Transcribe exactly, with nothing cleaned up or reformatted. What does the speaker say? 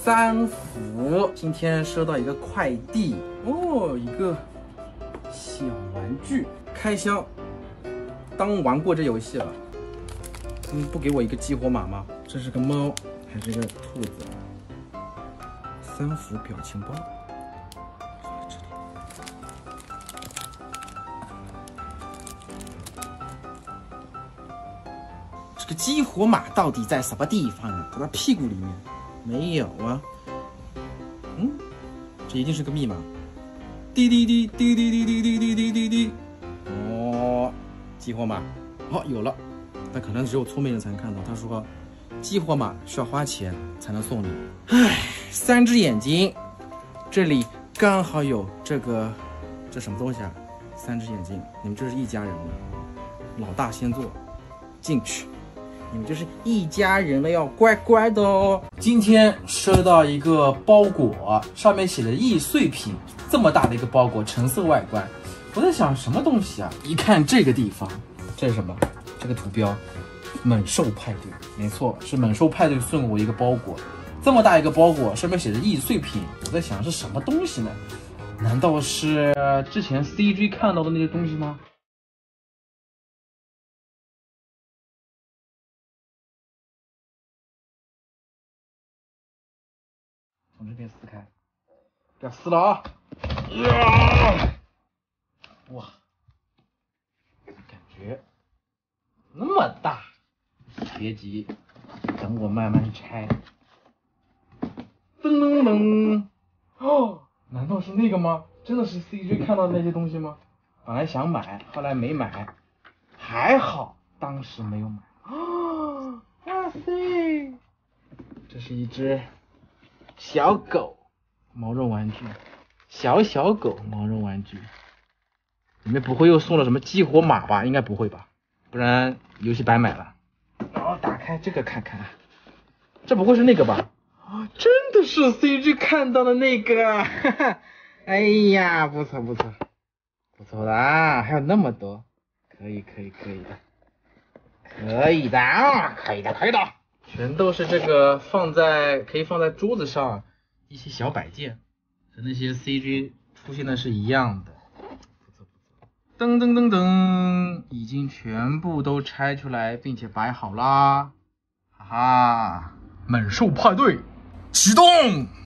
三福。今天收到一个快递哦，一个小玩具。开箱，当玩过这游戏了。嗯，不给我一个激活码吗？这是个猫还是个兔子？三福表情包。 这个激活码到底在什么地方啊？在它屁股里面没有啊？嗯，这一定是个密码。滴滴滴滴滴滴滴滴滴滴滴滴。哦，激活码，哦，有了。但可能只有聪明人才能看到。他说，激活码需要花钱才能送你。唉，三只眼睛，这里刚好有这个，这什么东西啊？三只眼睛，你们这是一家人了。老大先做，进去。 你们就是一家人了，要乖乖的哦。今天收到一个包裹，上面写的易碎品，这么大的一个包裹，橙色外观。我在想什么东西啊？一看这个地方，这是什么？这个图标，猛兽派对，没错，是猛兽派对送我一个包裹。这么大一个包裹，上面写着易碎品，我在想是什么东西呢？难道是之前 C G 看到的那些东西吗？ 从这边撕开，不要撕了啊！呀哇，感觉那么大，别急，等我慢慢拆。噔噔噔！哦，难道是那个吗？真的是 C G 看到的那些东西吗？本来想买，后来没买，还好当时没有买。哦，哇塞，这是一只。 小狗毛绒玩具，小小狗毛绒玩具，里面不会又送了什么激活码吧？应该不会吧，不然游戏白买了。然后打开这个看看，这不会是那个吧？啊，真的是 C G 看到的那个，哈哈，哎呀，不错不错，不错的啊，还有那么多，可以可以可以的，可以的啊，可以的可以的。 全都是这个放在可以放在桌子上一些小摆件，和那些 C G 出现的是一样的。不错不错。噔噔噔噔，已经全部都拆出来并且摆好啦，哈哈！猛兽派对启动。